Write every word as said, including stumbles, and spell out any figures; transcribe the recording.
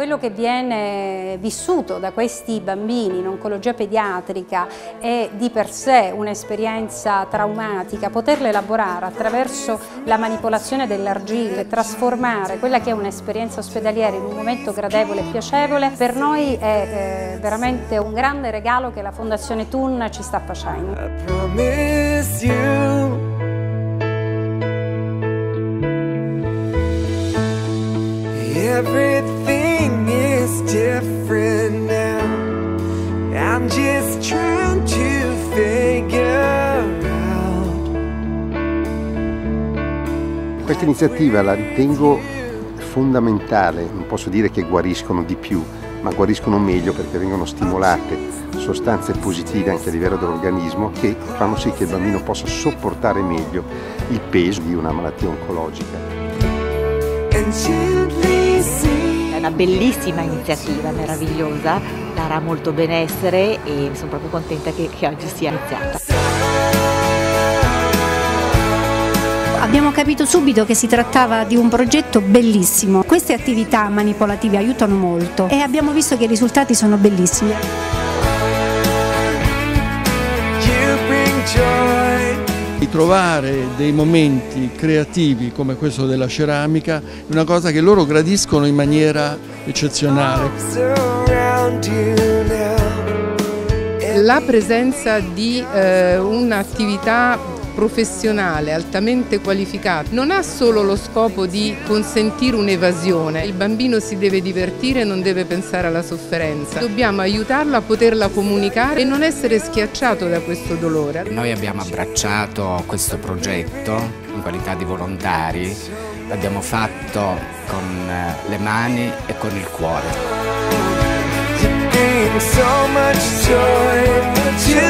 quello che viene vissuto da questi bambini in oncologia pediatrica è di per sé un'esperienza traumatica, poterla elaborare attraverso la manipolazione dell'argilla e trasformare quella che è un'esperienza ospedaliera in un momento gradevole e piacevole, per noi è eh, veramente un grande regalo che la Fondazione Thun ci sta facendo. Everything is different now. I'm just trying to figure out. Questa iniziativa la ritengo fondamentale, non posso dire che guariscono di più, ma guariscono meglio perché vengono stimolate sostanze positive anche a livello dell'organismo che fanno sì che il bambino possa sopportare meglio il peso di una malattia oncologica. È una bellissima iniziativa, meravigliosa, darà molto benessere e sono proprio contenta che, che oggi sia iniziata. Abbiamo capito subito che si trattava di un progetto bellissimo. Queste attività manipolative aiutano molto e abbiamo visto che i risultati sono bellissimi. Trovare dei momenti creativi come questo della ceramica è una cosa che loro gradiscono in maniera eccezionale. La presenza di eh, un'attività professionale altamente qualificata non ha solo lo scopo di consentire un'evasione, il bambino si deve divertire e non deve pensare alla sofferenza, dobbiamo aiutarlo a poterla comunicare e non essere schiacciato da questo dolore. Noi abbiamo abbracciato questo progetto in qualità di volontari, l'abbiamo fatto con le mani e con il cuore.